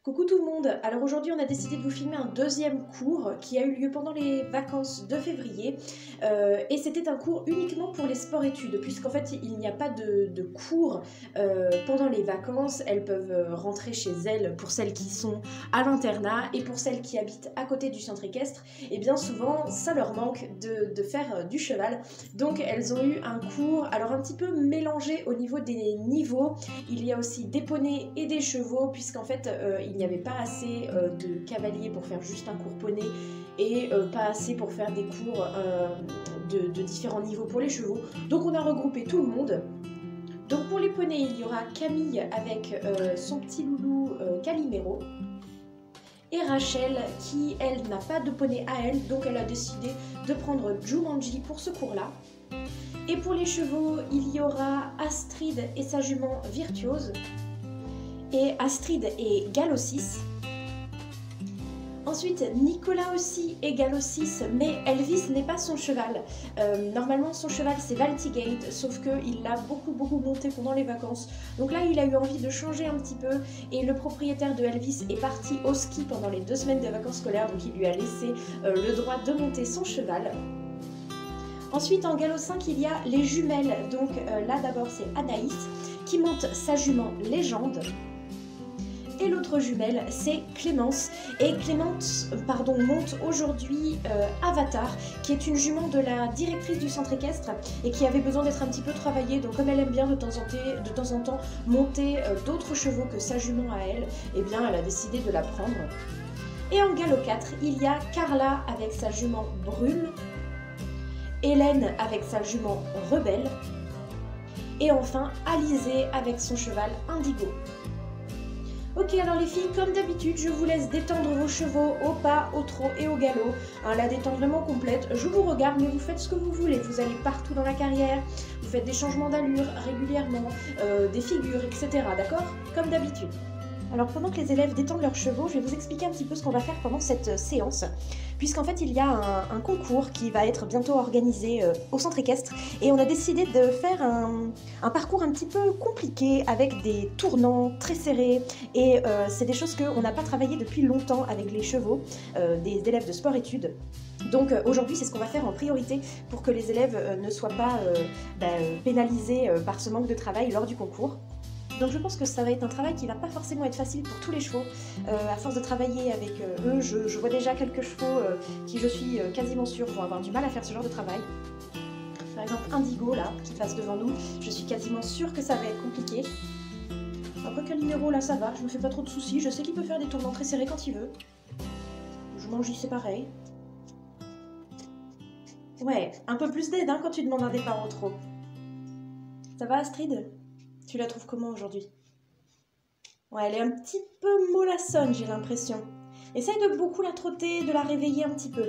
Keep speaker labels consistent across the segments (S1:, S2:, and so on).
S1: Coucou tout le monde, alors aujourd'hui on a décidé de vous filmer un deuxième cours qui a eu lieu pendant les vacances de février et c'était un cours uniquement pour les sports-études puisqu'en fait il n'y a pas de cours pendant les vacances, elles peuvent rentrer chez elles pour celles qui sont à l'internat et pour celles qui habitent à côté du centre équestre et bien souvent ça leur manque de faire du cheval, donc elles ont eu un cours alors un petit peu mélangé au niveau des niveaux, il y a aussi des poneys et des chevaux puisqu'en fait il n'y avait pas assez de cavaliers pour faire juste un cours poney et pas assez pour faire des cours de différents niveaux pour les chevaux. Donc on a regroupé tout le monde. Donc pour les poneys, il y aura Camille avec son petit loulou Calimero et Rachel qui, elle, n'a pas de poney à elle, donc elle a décidé de prendre Jumanji pour ce cours-là. Et pour les chevaux, il y aura Astrid et sa jument Virtuose. Et Astrid est Gallo6. Ensuite, Nicolas aussi est Gallo6, mais Elvis n'est pas son cheval. Normalement, son cheval c'est Valtigate, sauf qu'il l'a beaucoup monté pendant les vacances. Donc là, il a eu envie de changer un petit peu, et le propriétaire de Elvis est parti au ski pendant les 2 semaines de vacances scolaires, donc il lui a laissé le droit de monter son cheval. Ensuite, en Gallo5, il y a les jumelles. Donc là, d'abord, c'est Anaïs qui monte sa jument Légende. Et l'autre jumelle, c'est Clémence. Et Clémence monte aujourd'hui Avatar, qui est une jument de la directrice du centre équestre et qui avait besoin d'être un petit peu travaillée. Donc comme elle aime bien de temps en temps monter d'autres chevaux que sa jument à elle, eh bien elle a décidé de la prendre. Et en galop 4, il y a Carla avec sa jument Brume, Hélène avec sa jument Rebelle, et enfin Alizée avec son cheval Indigo. Ok, alors les filles, comme d'habitude, je vous laisse détendre vos chevaux au pas, au trot et au galop. La détente vraiment complète, je vous regarde, mais vous faites ce que vous voulez. Vous allez partout dans la carrière, vous faites des changements d'allure régulièrement, des figures, etc. D'accord? Comme d'habitude. Alors pendant que les élèves détendent leurs chevaux, je vais vous expliquer un petit peu ce qu'on va faire pendant cette séance, puisqu'en fait il y a un concours qui va être bientôt organisé au centre équestre, et on a décidé de faire un parcours un petit peu compliqué avec des tournants très serrés, et c'est des choses qu'on n'a pas travaillé depuis longtemps avec les chevaux des élèves de sport-études. Donc aujourd'hui c'est ce qu'on va faire en priorité pour que les élèves ne soient pas pénalisés par ce manque de travail lors du concours. Donc je pense que ça va être un travail qui va pas forcément être facile pour tous les chevaux. À force de travailler avec eux, je vois déjà quelques chevaux qui, je suis quasiment sûre, vont avoir du mal à faire ce genre de travail. Par exemple Indigo là, qui passe devant nous, je suis quasiment sûre que ça va être compliqué. Après Calimero là ça va, je me fais pas trop de soucis, je sais qu'il peut faire des tournants très serrés quand il veut. Jumanji c'est pareil. Ouais, un peu plus d'aide hein, quand tu demandes un départ au trot. Ça va Astrid ? Tu la trouves comment aujourd'hui? Ouais, elle est un petit peu mollassonne, j'ai l'impression. Essaye de beaucoup la trotter, de la réveiller un petit peu.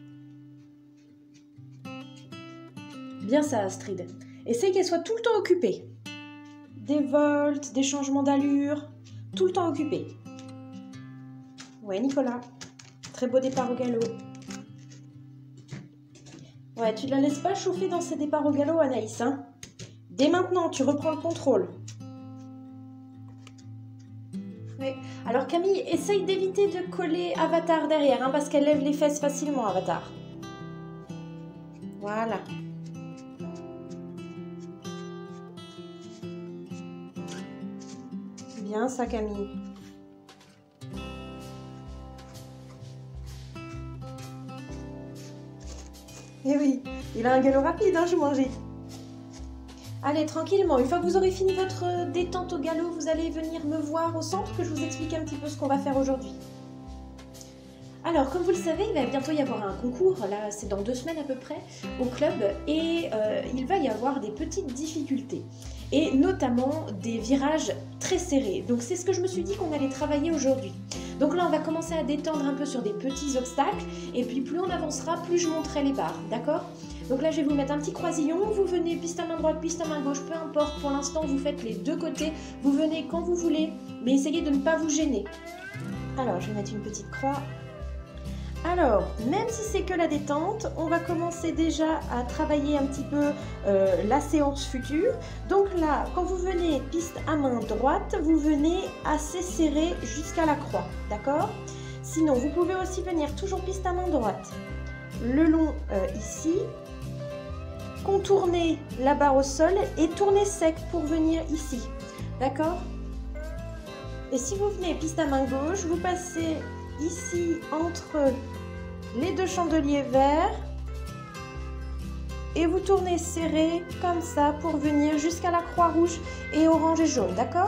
S1: Bien ça, Astrid. Essaye qu'elle soit tout le temps occupée. Des volts, des changements d'allure, tout le temps occupée. Ouais, Nicolas. Très beau départ au galop. Ouais, tu ne la laisses pas chauffer dans ses départs au galop, Anaïs, hein? Dès maintenant, tu reprends le contrôle. Oui. Alors Camille, essaye d'éviter de coller Avatar derrière, hein, parce qu'elle lève les fesses facilement, Avatar. Voilà. Bien ça, Camille. Eh oui, il a un galop rapide, hein, Jumanji. Allez, tranquillement, une fois que vous aurez fini votre détente au galop, vous allez venir me voir au centre que je vous explique un petit peu ce qu'on va faire aujourd'hui. Alors, comme vous le savez, il va bientôt y avoir un concours, là c'est dans 2 semaines à peu près, au club, et il va y avoir des petites difficultés, et notamment des virages très serrés. Donc c'est ce que je me suis dit qu'on allait travailler aujourd'hui. Donc là on va commencer à détendre un peu sur des petits obstacles, et puis plus on avancera, plus je monterai les barres, d'accord? Donc là je vais vous mettre un petit croisillon, vous venez piste à main droite, piste à main gauche, peu importe, pour l'instant vous faites les 2 côtés, vous venez quand vous voulez, mais essayez de ne pas vous gêner. Alors je vais mettre une petite croix. Alors, même si c'est que la détente, on va commencer déjà à travailler un petit peu la séance future. Donc là, quand vous venez piste à main droite, vous venez assez serré jusqu'à la croix, d'accord? Sinon, vous pouvez aussi venir toujours piste à main droite, le long ici, contourner la barre au sol et tourner sec pour venir ici, d'accord? Et si vous venez piste à main gauche, vous passez ici entre les deux chandeliers verts et vous tournez serré comme ça pour venir jusqu'à la croix rouge et orange et jaune, d'accord?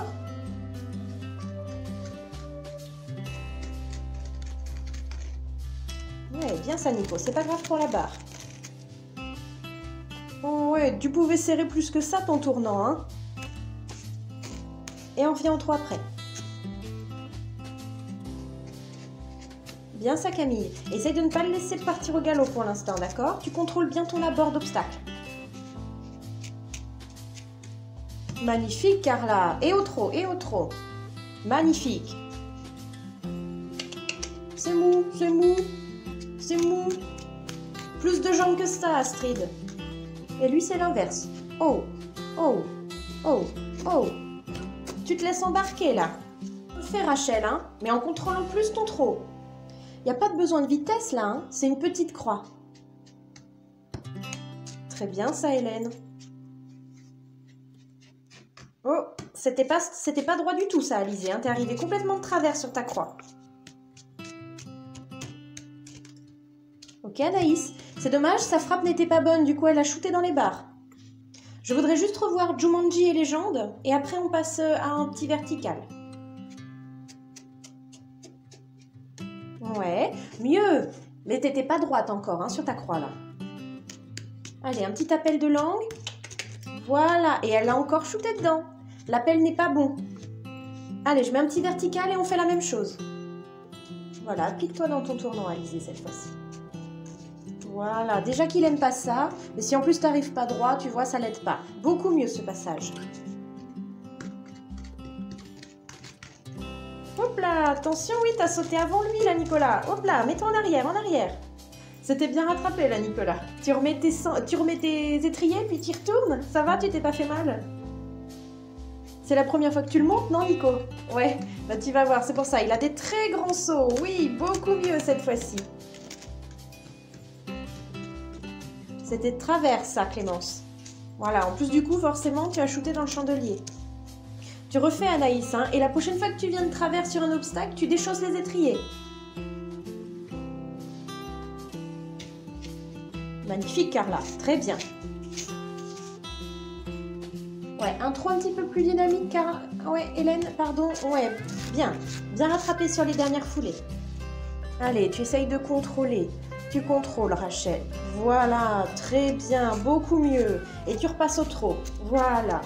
S1: Ouais, bien ça Nico, c'est pas grave pour la barre. Oh, ouais, tu pouvais serrer plus que ça ton tournant, hein? Et on revient en 3 après. Bien ça Camille. Essaye de ne pas le laisser partir au galop pour l'instant, d'accord? Tu contrôles bien ton abord d'obstacle. Magnifique Carla. Et au trot, et au trot. Magnifique. C'est mou, c'est mou, c'est mou. Plus de jambes que ça Astrid. Et lui c'est l'inverse. Oh, oh, oh, oh. Tu te laisses embarquer là. Fais Rachel, hein, mais en contrôlant plus ton trot. Il n'y a pas de besoin de vitesse là, hein, c'est une petite croix. Très bien ça Hélène. Oh, c'était pas droit du tout ça Alizé, hein, t'es arrivé complètement de travers sur ta croix. Ok Anaïs, c'est dommage, sa frappe n'était pas bonne, du coup elle a shooté dans les barres. Je voudrais juste revoir Jumanji et Légende, et après on passe à un petit vertical. Ouais, mieux. Mais t'étais pas droite encore hein, sur ta croix là. Allez, un petit appel de langue. Voilà, et elle a encore shooté dedans. L'appel n'est pas bon. Allez, je mets un petit vertical et on fait la même chose. Voilà, applique-toi dans ton tournant, Alizé, cette fois-ci. Voilà, déjà qu'il aime pas ça, mais si en plus t'arrives pas droit, tu vois, ça l'aide pas. Beaucoup mieux ce passage. Hop là, attention, oui, t'as sauté avant lui là, Nicolas. Hop là, mets-toi en arrière, en arrière. C'était bien rattrapé là, Nicolas. Tu remets tes étriers, puis tu retournes. Ça va, tu t'es pas fait mal? C'est la première fois que tu le montes, non, Nico? Ouais, bah tu vas voir, c'est pour ça. Il a des très grands sauts. Oui, beaucoup mieux cette fois-ci. C'était de travers, ça, Clémence. Voilà, en plus du coup, forcément, tu as shooté dans le chandelier. Tu refais Anaïs, hein, et la prochaine fois que tu viens de travers sur un obstacle, tu déchausses les étriers. Magnifique Carla, très bien. Ouais, un trot un petit peu plus dynamique car... Ouais, Hélène, pardon, ouais, bien. Bien rattrapé sur les dernières foulées. Allez, tu essayes de contrôler. Tu contrôles Rachel. Voilà, très bien, beaucoup mieux. Et tu repasses au trot. Voilà.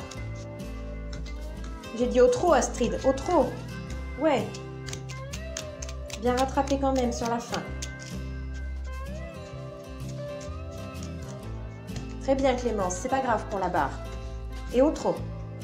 S1: J'ai dit au trot, Astrid, au trot. Ouais. Bien rattrapé quand même sur la fin. Très bien Clémence, c'est pas grave pour la barre. Et au trot.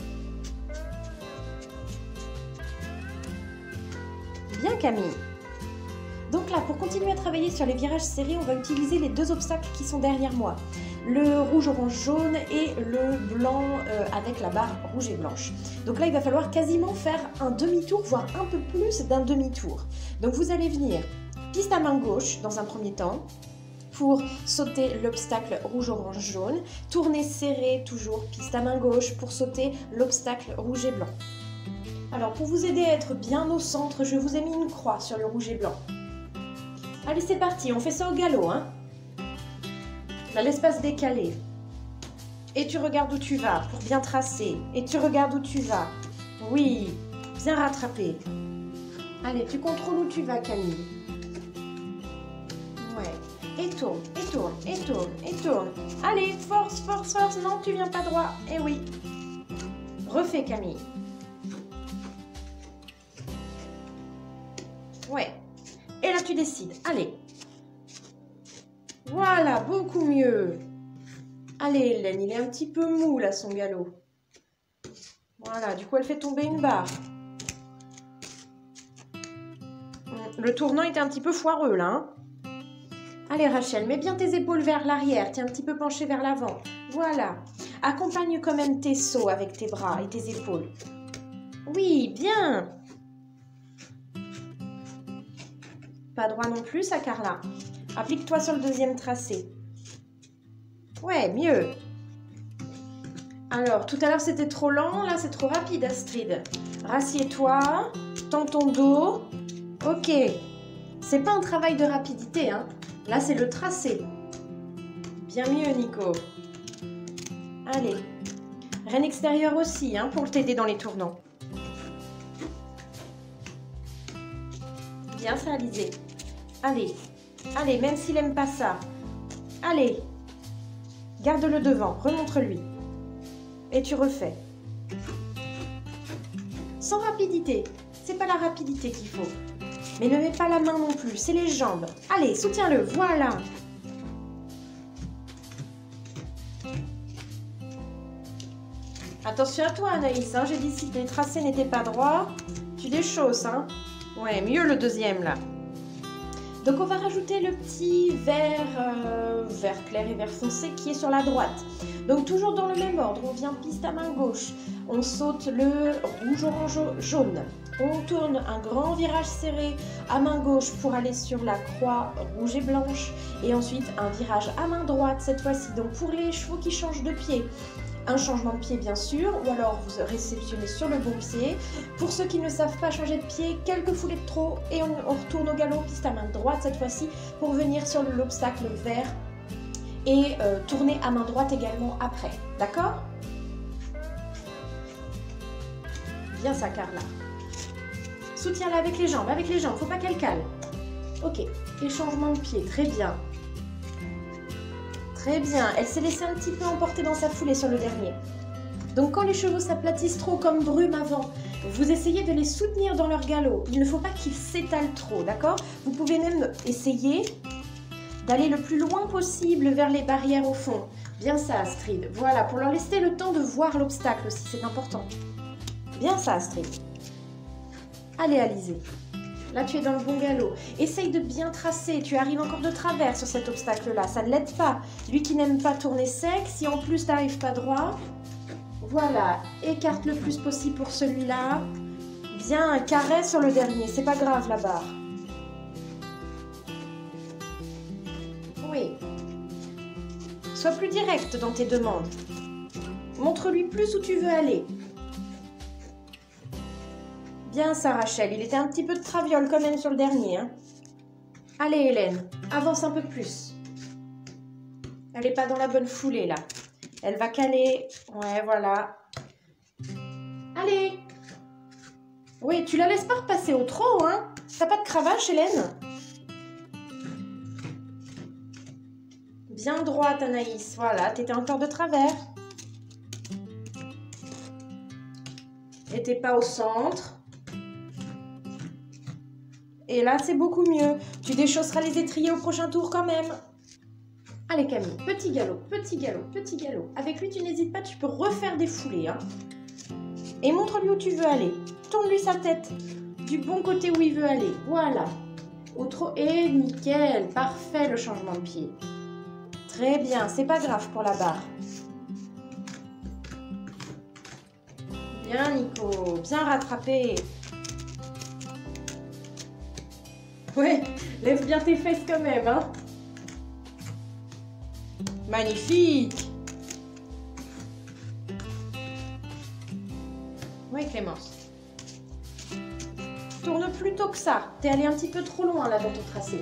S1: Bien Camille. Donc là, pour continuer à travailler sur les virages serrés, on va utiliser les deux obstacles qui sont derrière moi. Le rouge, orange, jaune et le blanc avec la barre rouge et blanche. Donc là, il va falloir quasiment faire un demi-tour, voire un peu plus d'un demi-tour. Donc vous allez venir piste à main gauche dans un premier temps pour sauter l'obstacle rouge, orange, jaune. Tourner serré, toujours piste à main gauche pour sauter l'obstacle rouge et blanc. Alors pour vous aider à être bien au centre, je vous ai mis une croix sur le rouge et blanc. Allez, c'est parti, on fait ça au galop, hein. Là, l'espace décalé. Et tu regardes où tu vas pour bien tracer. Et tu regardes où tu vas. Oui, bien rattrapé. Allez, tu contrôles où tu vas, Camille. Ouais. Et tourne, et tourne, et tourne, et tourne. Allez, force, force, force. Non, tu viens pas droit. Eh oui. Refais, Camille. Ouais. Et là, tu décides. Allez. Voilà, beaucoup mieux. Allez, Hélène, il est un petit peu mou, là, son galop. Voilà, du coup, elle fait tomber une barre. Le tournant était un petit peu foireux, là. Hein. Allez Rachel, mets bien tes épaules vers l'arrière, tiens un petit peu penché vers l'avant. Voilà. Accompagne quand même tes sauts avec tes bras et tes épaules. Oui, bien. Pas droit non plus, ça, Carla. Applique-toi sur le deuxième tracé. Ouais, mieux. Alors, tout à l'heure, c'était trop lent. Là, c'est trop rapide, Astrid. Rassieds-toi. Tends ton dos. Ok. C'est pas un travail de rapidité, hein. Là, c'est le tracé. Bien mieux, Nico. Allez. Reine extérieure aussi, hein, pour t'aider dans les tournants. Bien ça, Alizé. Allez. Allez, même s'il n'aime pas ça. Allez. Garde-le devant. Remontre-lui. Et tu refais. Sans rapidité. C'est pas la rapidité qu'il faut. Mais ne mets pas la main non plus. C'est les jambes. Allez, soutiens-le. Voilà. Attention à toi, Anaïs. Hein. J'ai dit si les tracés n'étaient pas droits, tu déchausses. Hein. Ouais, mieux le deuxième, là. Donc, on va rajouter le petit vert clair et vert foncé qui est sur la droite. Donc, toujours dans le même ordre. On vient piste à main gauche. On saute le rouge, orange, jaune. On tourne un grand virage serré à main gauche pour aller sur la croix rouge et blanche. Et ensuite, un virage à main droite cette fois-ci. Donc, pour les chevaux qui changent de pied, un changement de pied bien sûr, ou alors vous réceptionnez sur le bon pied. Pour ceux qui ne savent pas changer de pied, quelques foulées de trop et on retourne au galop, piste à main droite cette fois-ci, pour venir sur l'obstacle vert et tourner à main droite également après. D'accord? Bien ça, Carla. Soutiens-la avec les jambes, faut pas qu'elle cale. Ok, et changement de pied, très bien. Très bien, elle s'est laissée un petit peu emporter dans sa foulée sur le dernier. Donc quand les chevaux s'aplatissent trop comme brume avant, vous essayez de les soutenir dans leur galop. Il ne faut pas qu'ils s'étalent trop, d'accord? Vous pouvez même essayer d'aller le plus loin possible vers les barrières au fond. Bien ça, Astrid. Voilà, pour leur laisser le temps de voir l'obstacle aussi, c'est important. Bien ça, Astrid. Allez, Alizé. Là, tu es dans le bon galop. Essaye de bien tracer. Tu arrives encore de travers sur cet obstacle-là. Ça ne l'aide pas. Lui qui n'aime pas tourner sec, si en plus tu n'arrives pas droit, voilà. Écarte le plus possible pour celui-là. Bien, un carré sur le dernier. C'est pas grave, la barre. Oui. Sois plus direct dans tes demandes. Montre-lui plus où tu veux aller. Bien ça, Rachel. Il était un petit peu de traviole quand même sur le dernier. Hein. Allez, Hélène. Avance un peu plus. Elle n'est pas dans la bonne foulée, là. Elle va caler. Ouais, voilà. Allez. Oui, tu la laisses pas repasser au trot, hein. T'as pas de cravache, Hélène? Bien droite, Anaïs. Voilà, t'étais encore de travers. Et t'es pas au centre. Et là, c'est beaucoup mieux. Tu déchausseras les étriers au prochain tour quand même. Allez Camille, petit galop, petit galop, petit galop. Avec lui, tu n'hésites pas, tu peux refaire des foulées. Hein. Et montre-lui où tu veux aller. Tourne-lui sa tête du bon côté où il veut aller. Voilà. Au trot. Et nickel, parfait le changement de pied. Très bien, c'est pas grave pour la barre. Bien Nico, bien rattrapé. Ouais, lève bien tes fesses quand même, hein. Magnifique. Oui, Clémence. Tourne plus tôt que ça. T'es allé un petit peu trop loin là dans ton tracé.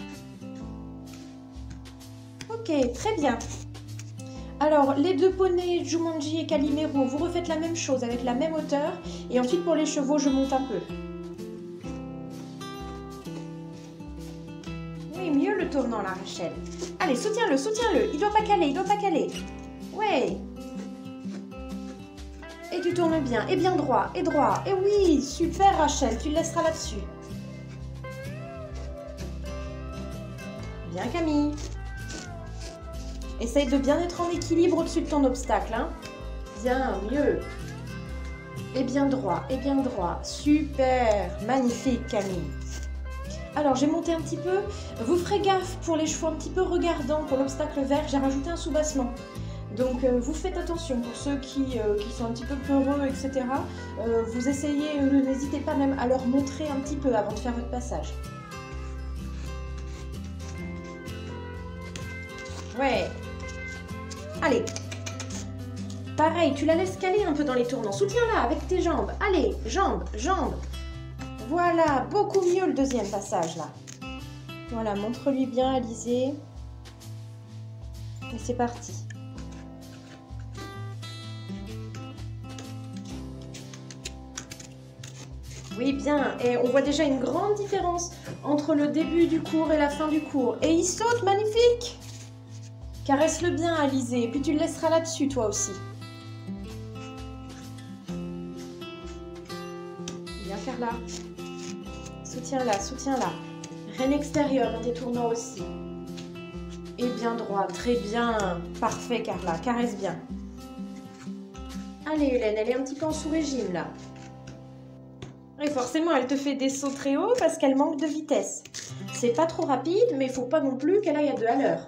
S1: Ok, très bien. Alors, les deux poneys, Jumanji et Calimero, vous refaites la même chose avec la même hauteur. Et ensuite, pour les chevaux, je monte un peu. Mieux le tournant là, Rachel. Allez, soutiens-le, soutiens-le. Il doit pas caler, il doit pas caler. Ouais. Et tu tournes bien. Et bien droit, et droit. Et oui, super Rachel, tu le laisseras là-dessus. Bien Camille. Essaye de bien être en équilibre au-dessus de ton obstacle. Hein. Bien, mieux. Et bien droit, et bien droit. Super, magnifique Camille. Alors j'ai monté un petit peu, vous ferez gaffe pour les chevaux un petit peu regardants, pour l'obstacle vert, j'ai rajouté un soubassement. Donc vous faites attention pour ceux qui sont un petit peu peureux, etc. Vous essayez, n'hésitez pas même à leur montrer un petit peu avant de faire votre passage. Ouais. Allez. Pareil, tu la laisses caler un peu dans les tournants. Soutiens-la avec tes jambes. Allez, jambes, jambes. Voilà, beaucoup mieux le deuxième passage là. Voilà, montre-lui bien, Alizé. Et c'est parti. Oui, bien. Et on voit déjà une grande différence entre le début du cours et la fin du cours. Et il saute, magnifique! Caresse-le bien, Alizé. Et puis tu le laisseras là-dessus, toi aussi. Bien, Carla. Soutiens-la, soutiens-la. Reine extérieure dans tes tournants aussi. Et bien droit, très bien. Parfait, Carla. Caresse bien. Allez, Hélène, elle est un petit peu en sous-régime, là. Et forcément, elle te fait des sauts très hauts parce qu'elle manque de vitesse. C'est pas trop rapide, mais il faut pas non plus qu'elle aille à 2 à l'heure.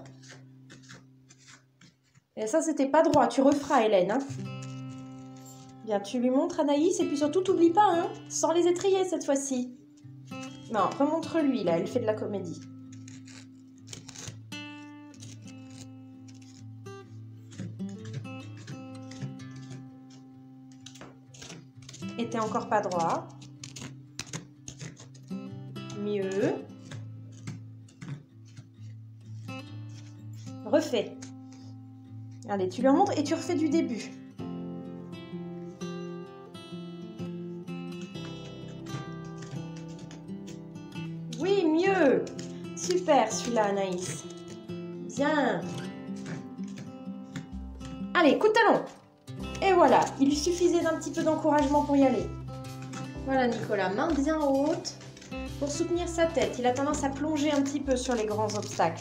S1: Et ça, c'était pas droit. Tu referas, Hélène. Hein. Bien, tu lui montres, Anaïs, et puis surtout, t'oublie pas, hein, sans les étrier cette fois-ci. Non, remontre-lui, là, elle fait de la comédie. Et t'es encore pas droit. Mieux. Refais. Allez, tu lui montres et tu refais du début. Oui, mieux. Super, celui-là, Anaïs. Bien. Allez, coup de talon. Et voilà, il lui suffisait d'un petit peu d'encouragement pour y aller. Voilà, Nicolas, main bien haute pour soutenir sa tête. Il a tendance à plonger un petit peu sur les grands obstacles.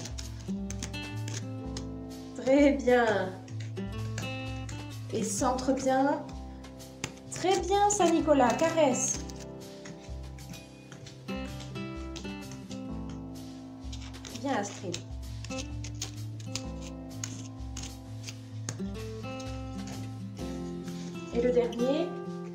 S1: Très bien. Et centre bien. Très bien, ça, Nicolas. Caresse. Bien, Astrid. Et le dernier.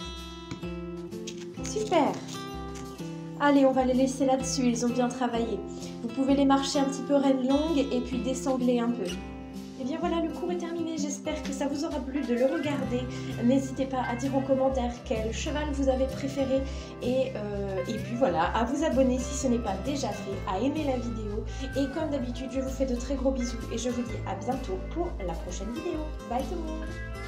S1: Super. Allez, on va les laisser là-dessus. Ils ont bien travaillé. Vous pouvez les marcher un petit peu reine longue et puis désangler un peu. Et bien voilà, le cours est terminé. J'espère que ça vous aura plu de le regarder. N'hésitez pas à dire en commentaire quel cheval vous avez préféré. Et puis voilà, à vous abonner si ce n'est pas déjà fait, à aimer la vidéo. Et comme d'habitude, je vous fais de très gros bisous et je vous dis à bientôt pour la prochaine vidéo. Bye tout le monde!